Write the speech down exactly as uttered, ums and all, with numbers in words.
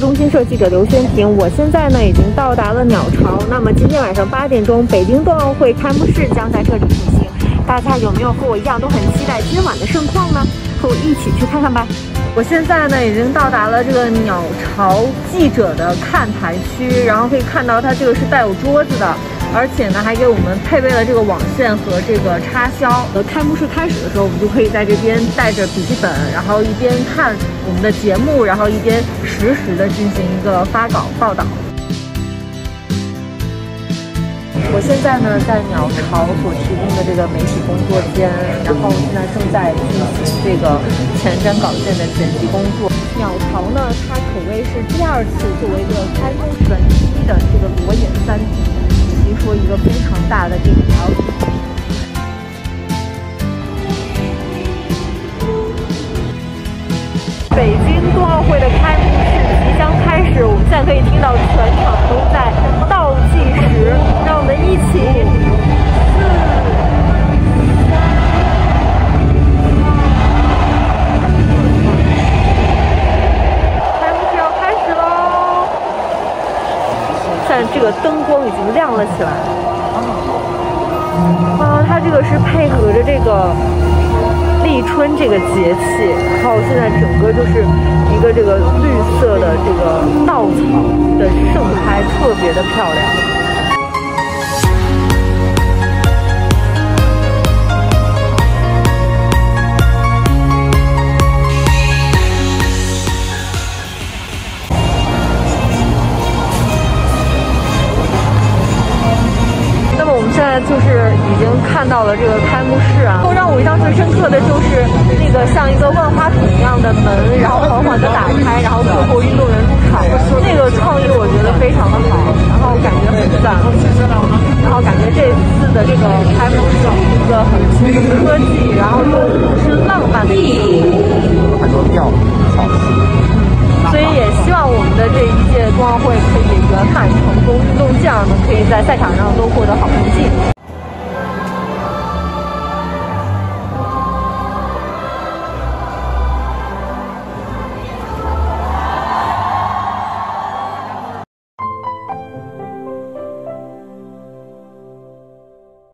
中新社记者刘轩婷，我现在呢已经到达了鸟巢。那么今天晚上八点钟，北京冬奥会开幕式将在这里举行。大家有没有和我一样都很期待今晚的盛况呢？和我一起去看看吧。我现在呢已经到达了这个鸟巢记者的看台区，然后可以看到它这个是带有桌子的。 而且呢，还给我们配备了这个网线和这个插销。呃，开幕式开始的时候，我们就可以在这边带着笔记本，然后一边看我们的节目，然后一边实时的进行一个发稿报道。我现在呢在鸟巢所提供的这个媒体工作间，然后现在正在进行这个前瞻稿件的剪辑工作。鸟巢呢，它可谓是第二次作为一个开幕神期的这个裸眼 三D。 比如说一个非常大的这个 L E D。北京冬奥会的开幕式即将开始，我们现在可以听到全场都在倒计时，让我们一起开幕式要开始喽！现在这个灯光已经亮了起来。啊，它这个是配合着这个立春这个节气，然后现在整个就是一个这个绿色的这个稻草的盛开，特别的漂亮。 现在就是已经看到了这个开幕式啊，让我印象最深刻的就是那个像一个万花筒一样的门，然后缓缓的打开，然后最后运动员入场，那个创意我觉得非常的好，然后感觉很赞，然后感觉这次的这个开幕式是一个很科技，然后又是浪漫的一个。